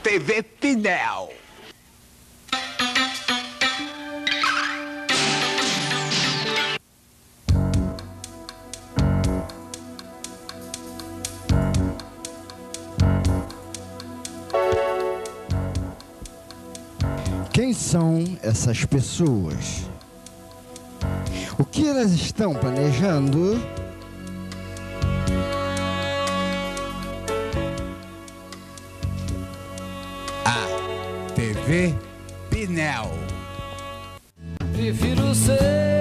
TV Pinel. Quem são essas pessoas? O que elas estão planejando? A TV Pinel. Prefiro ser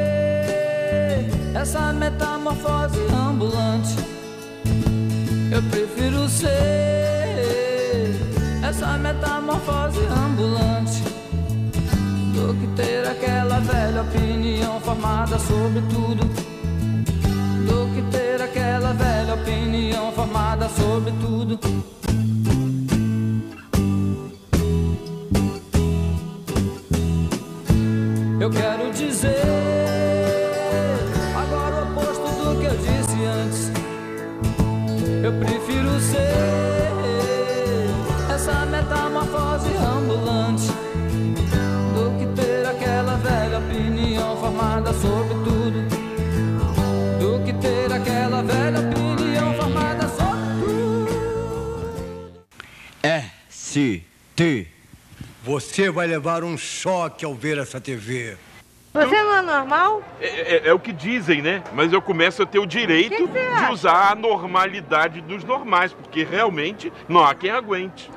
essa metamorfose ambulante. Eu prefiro ser essa metamorfose ambulante do que ter aquela velha opinião formada sobre tudo. Do que ter aquela velha opinião formada sobre tudo. Eu quero dizer agora o oposto do que eu disse antes. Eu prefiro ser essa metamorfose ambulante do que ter aquela velha opinião formada sobre tudo. Do que ter aquela velha opinião formada sobre tudo. ST. Você vai levar um choque ao ver essa TV. Você não é normal? É o que dizem, né? Mas eu começo a ter o direito de usar a normalidade dos normais, porque realmente não há quem aguente.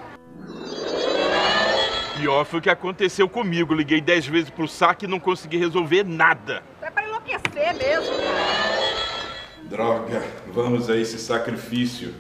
Pior foi o que aconteceu comigo. Liguei 10 vezes pro saque e não consegui resolver nada. É pra enlouquecer mesmo, cara. Droga, vamos a esse sacrifício.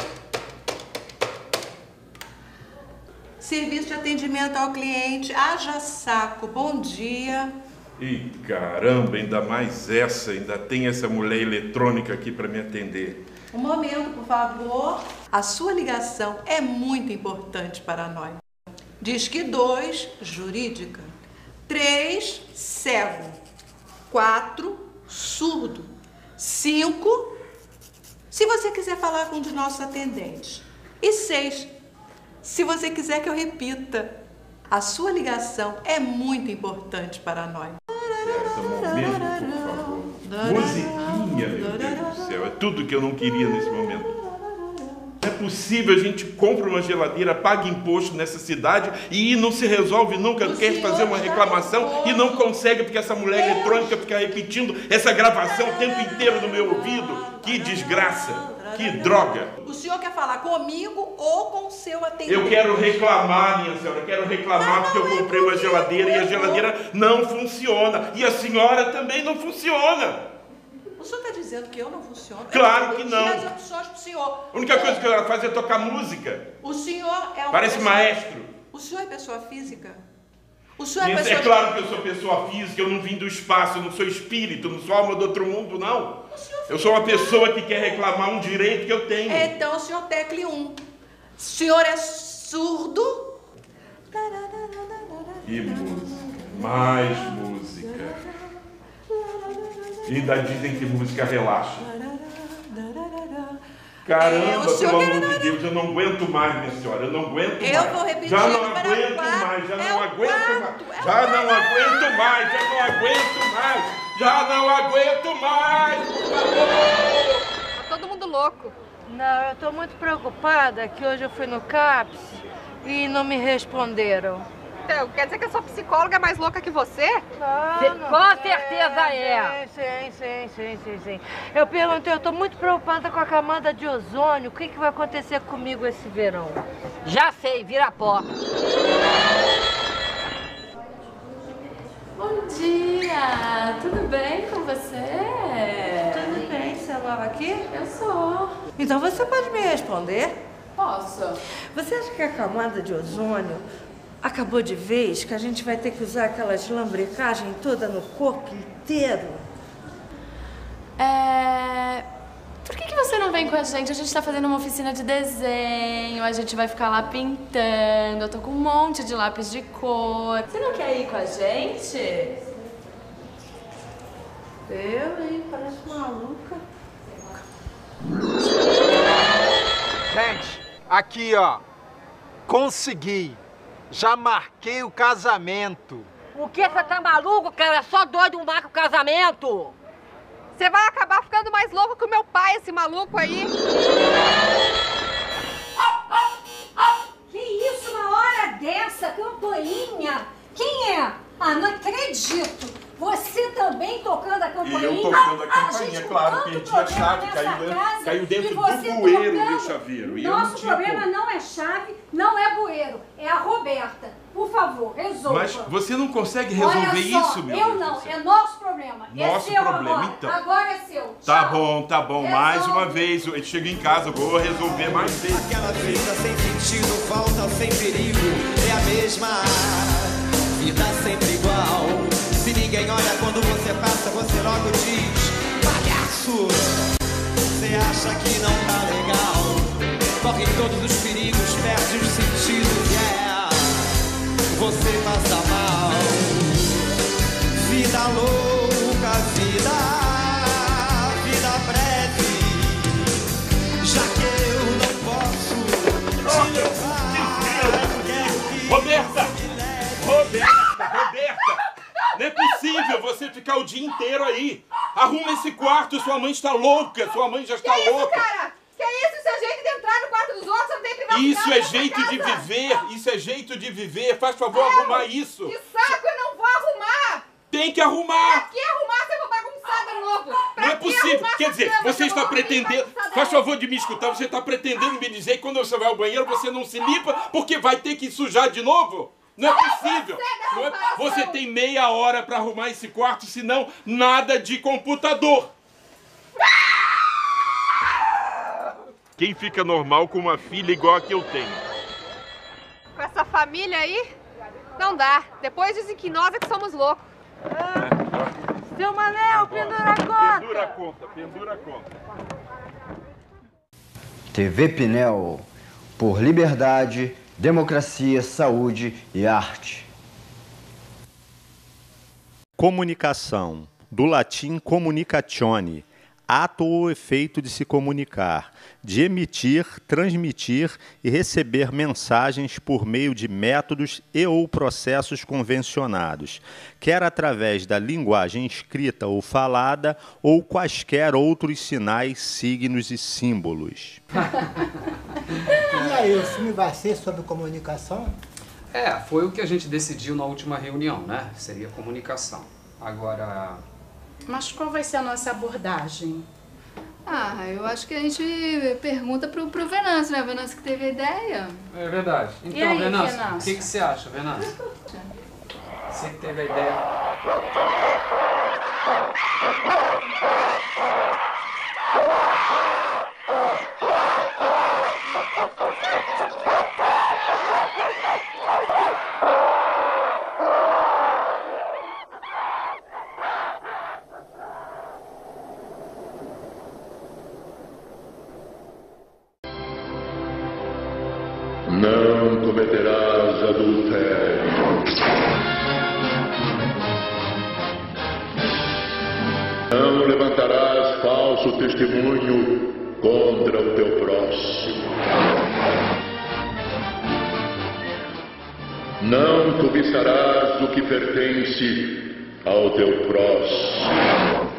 Serviço de atendimento ao cliente, haja saco, bom dia. Ih, caramba, ainda mais essa, ainda tem essa mulher eletrônica aqui para me atender. Um momento, por favor. A sua ligação é muito importante para nós. Disque 2, jurídica. 3, cego. 4, surdo. 5, se você quiser falar com um de nossos atendentes. E 6, se você quiser que eu repita. A sua ligação é muito importante para nós. Essa momento, por favor. Musiquinha, meu Deus do céu. É tudo que eu não queria nesse momento. Não é possível, a gente compra uma geladeira, paga imposto nessa cidade e não se resolve nunca, quer fazer uma reclamação e não consegue porque essa mulher eletrônica fica repetindo essa gravação o tempo inteiro no meu ouvido. Que desgraça, que droga. O senhor quer falar comigo ou com o seu atendente? Eu quero reclamar, minha senhora, quero reclamar porque eu comprei uma geladeira e a geladeira não funciona. E a senhora também não funciona. O senhor está dizendo que eu não funciono? Claro que não. As opções para o senhor. A única coisa que ela faz é tocar música. O senhor é uma Parece pessoa... maestro. O senhor é pessoa física? O senhor é pessoa... É claro que eu sou pessoa física, eu não vim do espaço, eu não sou espírito, eu não sou alma do outro mundo, não. Eu sou uma pessoa que quer reclamar um direito que eu tenho. Então o senhor tecle 1. O senhor é surdo? E música, mais música. E ainda dizem que música relaxa. Caramba, pelo amor de Deus, eu não aguento mais, minha senhora, eu não aguento mais. Eu vou repetir. Já não aguento mais, já não aguento mais. Já não aguento mais, já não aguento mais. Já não aguento mais, por favor. Tá todo mundo louco. Não, eu tô muito preocupada que hoje eu fui no CAPS e não me responderam. Então, quer dizer que a sua psicóloga é mais louca que você? Não, Com certeza é. Sim. Eu perguntei, eu tô muito preocupada com a camada de ozônio. O que vai acontecer comigo esse verão? Já sei, vira pó. Bom dia! Tudo bem com você? Tudo bem, você é nova aqui? Eu sou. Então você pode me responder? Posso? Você acha que a camada de ozônio acabou de vez, que a gente vai ter que usar aquelas lambrecagens toda no corpo inteiro? Por que você não vem com a gente? A gente tá fazendo uma oficina de desenho, a gente vai ficar lá pintando, eu tô com um monte de lápis de cor. Você não quer ir com a gente? Eu, hein? Parece maluca. Gente, aqui ó. Consegui. Já marquei o casamento. O que? Você tá maluco, cara? Só doido não marca o casamento. Você vai acabar ficando mais louco que o meu pai, esse maluco aí. Que isso, uma hora dessa, campainha? Quem é? Ah, não acredito. Você também tocando a campainha? E eu tocando a campainha, claro, perdi a chave, caiu dentro do bueiro, meu chaveiro. E nosso problema não é chave, não é bueiro, é a Roberta. Por favor, resolva. Mas você não consegue resolver isso, meu Deus? Eu não, é nosso problema. Nosso é seu problema, agora. então. Agora é seu. Tá Tchau. bom, tá bom. Resolve. Mais uma vez, eu chego em casa, vou resolver mais vezes. Aquela vida sem sentido, falta sem perigo, é a mesma. Vida sempre igual. Se ninguém olha quando você passa, você logo diz: palhaço, você acha que não tá legal? Corre todos os perigos, perde os sentidos, você passa mal. Vida louca, vida breve. Já que eu não posso te levar. Roberta! Não é possível você ficar o dia inteiro aí. Arruma esse quarto, sua mãe está louca. Sua mãe já está louca. Isso, cara? Que isso? Isso é jeito de entrar no quarto dos outros, não tem privacidade. Isso é jeito de viver. Isso é jeito de viver. Faz favor, arrumar isso. Que saco, eu não vou arrumar. Tem que arrumar. Pra que arrumar se eu vou bagunçar de novo? Não é possível. Quer dizer, você está pretendendo... Faz favor de me escutar. Você está pretendendo me dizer que quando você vai ao banheiro você não se limpa porque vai ter que sujar de novo? Não é possível. Não é... Você tem meia hora para arrumar esse quarto, senão nada de computador. Quem fica normal com uma filha igual a que eu tenho? Com essa família aí, não dá. Depois dizem que nós é que somos loucos. Seu Manel, pendura a conta. Pendura a conta, pendura a conta. TV Pinel, por liberdade, democracia, saúde e arte. Comunicação, do latim communicatione, ato ou efeito de se comunicar, de emitir, transmitir e receber mensagens por meio de métodos e ou processos convencionados, quer através da linguagem escrita ou falada ou quaisquer outros sinais, signos e símbolos. E aí, o filme vai ser sobre comunicação? Foi o que a gente decidiu na última reunião, né? Seria comunicação. Agora... Mas qual vai ser a nossa abordagem? Eu acho que a gente pergunta pro Venâncio, né? O Venâncio que teve a ideia. É verdade. Então, e aí, Venâncio, o que você acha, Venâncio? Você que teve a ideia. Não cometerás adultério. Não levantarás falso testemunho contra o teu próximo. Não cobiçarás o que pertence ao teu próximo.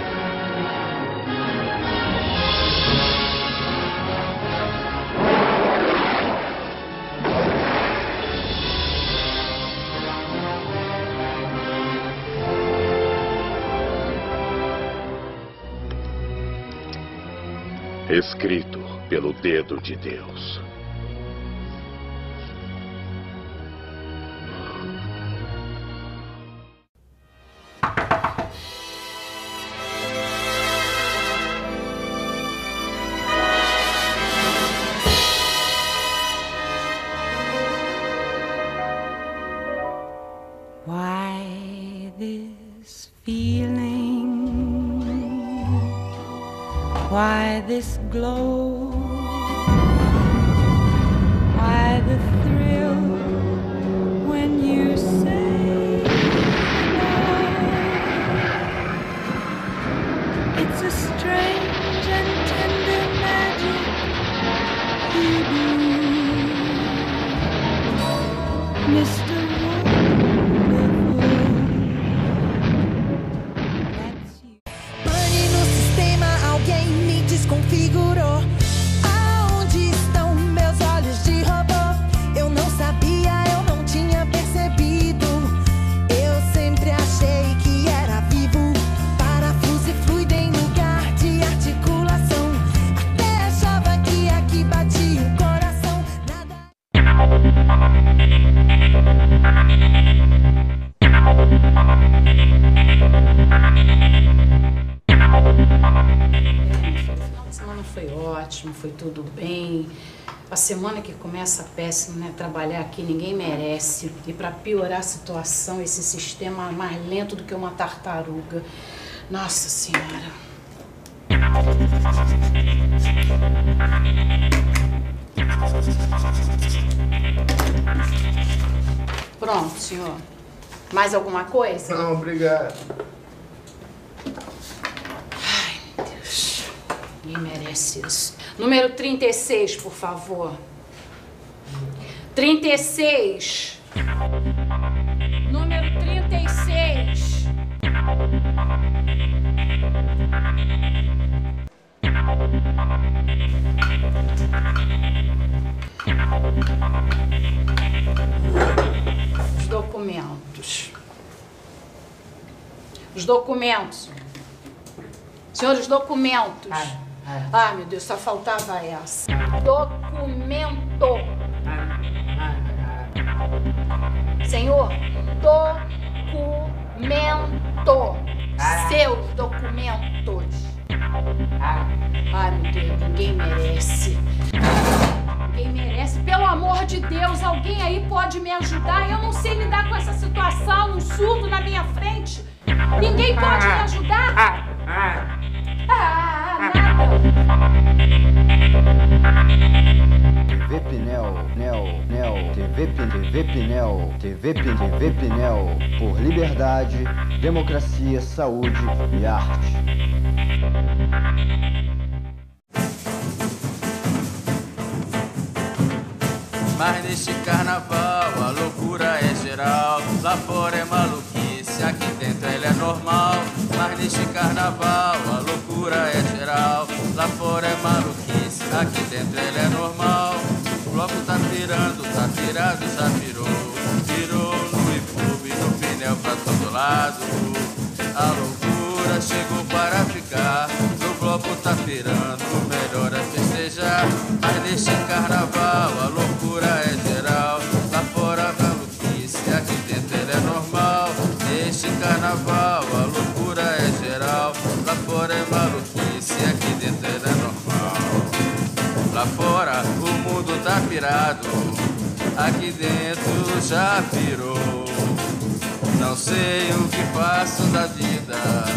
Escrito pelo dedo de Deus. Why this feeling? Why this glow? Why the thrill when you say no? It's a strange and tender magic you do. desfigurou. Aonde estão meus olhos de robô? Eu não sabia, eu não tinha percebido. Eu sempre achei que era vivo. Parafuso e fluido em lugar de articulação. Até achava que aqui batia o coração. A semana foi ótimo, foi tudo bem. A semana que começa péssimo, né? Trabalhar aqui ninguém merece. E para piorar a situação, esse sistema é mais lento do que uma tartaruga. Nossa Senhora. Pronto, senhor. Mais alguma coisa? Não, obrigado. Ai, meu Deus. Ninguém merece isso. Número 36, por favor. 36. Número 36. Os documentos. Os documentos. Senhores, documentos. Ah, meu Deus, só faltava essa. Documento. Senhor, documento. Seus documentos. Ai, meu Deus, ninguém merece. Ninguém merece. Pelo amor de Deus, alguém aí pode me ajudar? Eu não sei lidar com essa situação, um surdo na minha frente. Ninguém pode me ajudar? Nada. TV Pinel, TV Pinel, por liberdade, democracia, saúde e arte. Mas neste carnaval a loucura é geral. Lá fora é maluquice, aqui dentro ela é normal. Mas neste carnaval a loucura é geral. Lá fora é maluquice, aqui dentro ela é normal. O bloco tá virando, tá virado, já virou. Virou no Ipubi, no Pinel pra todo lado. A loucura chegou para ficar. No bloco tá virando, o melhor é festejar. Mas neste carnaval a loucura é geral. Lá fora a maluquice, aqui dentro ela é normal. Neste carnaval a loucura é geral. Lá fora é maluquice, aqui dentro ela é normal. Lá fora o mundo tá pirado, aqui dentro já pirou. Não sei o que faço da vida,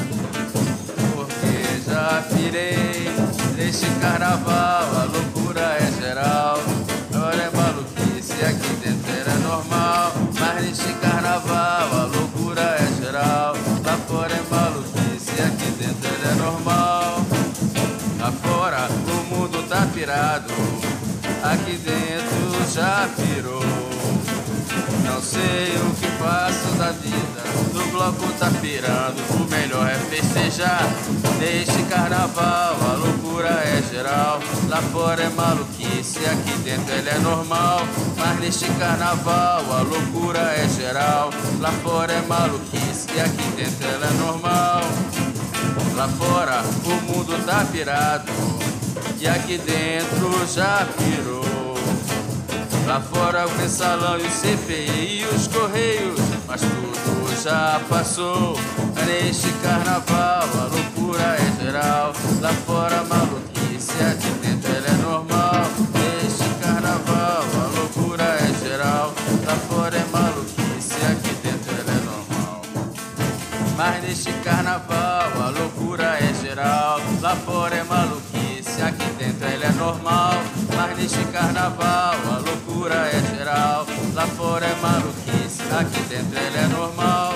porque já pirei. Neste carnaval a loucura é geral. Agora é maluquice, aqui dentro era normal. Mas neste carnaval a loucura é geral. Lá fora é maluquice, aqui dentro é normal. Lá fora o mundo tá pirado, aqui dentro já pirou. Não sei o que faço da vida, no bloco tá pirando, o melhor é festejar. Neste carnaval a loucura é geral. Lá fora é maluquice, aqui dentro ela é normal. Mas neste carnaval a loucura é geral. Lá fora é maluquice, aqui dentro ela é normal. Lá fora o mundo tá pirado, e aqui dentro já pirou. Lá fora o mensalão e o CPI e os correios, mas tudo já passou. Neste carnaval a loucura é geral. Lá fora a maluquice, aqui dentro ela é normal. Neste carnaval a loucura é geral. Lá fora é maluquice, aqui dentro ela é normal. Mas neste carnaval a loucura é geral. Lá fora é maluquice, aqui dentro ela é normal. Mas neste carnaval a loucura é geral. Lá fora é maluquice, aqui dentro ela é normal.